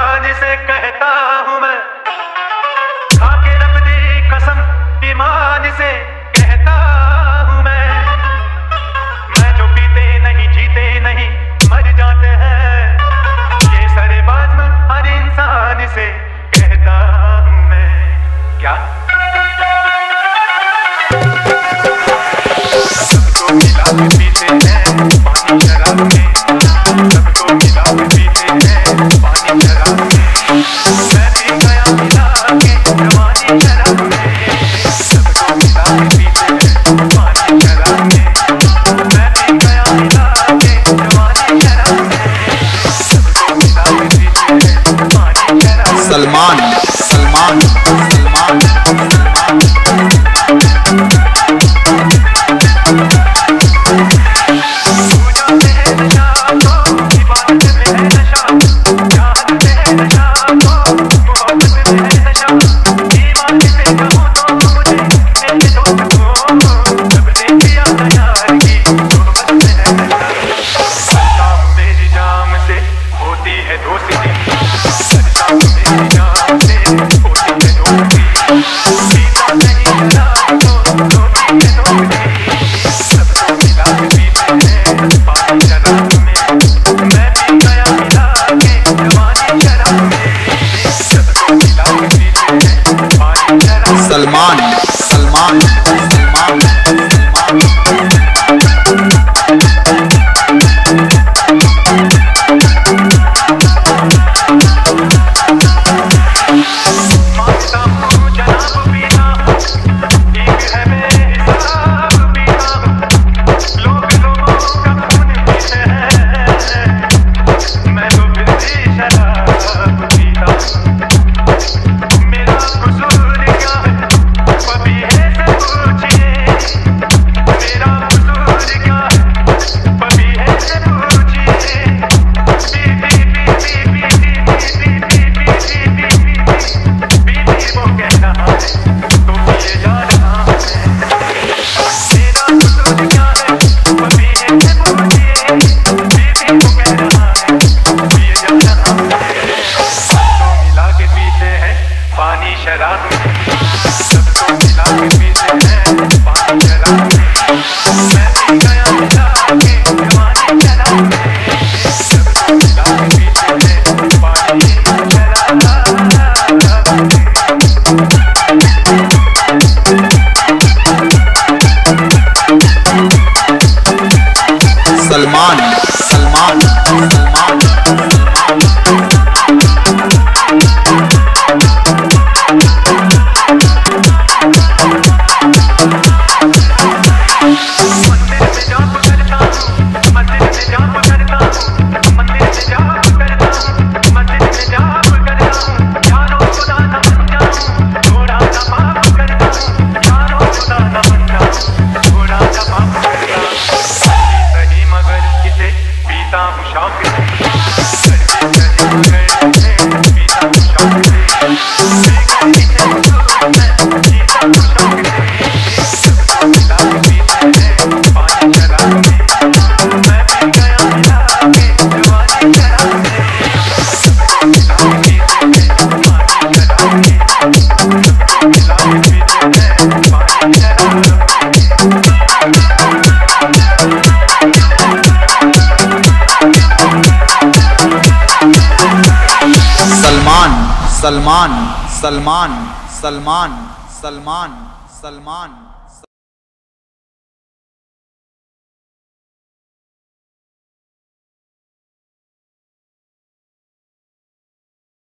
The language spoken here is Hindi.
ईमान से कहता हूँ मैं, खाके रब दी कसम ईमान से कहता हूँ मैं जो पीते नहीं जीते नहीं मर जाते हैं, ये सारे बात मैं हर इंसान से कहता हूँ मैं। क्या सबको मिला के पीते हैं पानी शराब में, सबको मिला के पीते हैं पानी शराब में, मैं भी गया मिला के जवानी शराब में, सबको मिला के पीते हैं पानी शराब में, मैं भी गया मिला के जवानी शराब में, सबको मिला के पीते हैं पानी शराब में। सलमान सलमान सलमान सलमान सलमान सलमान सलमान सलमान सलमान सलमान सलमान सलमान सलमान।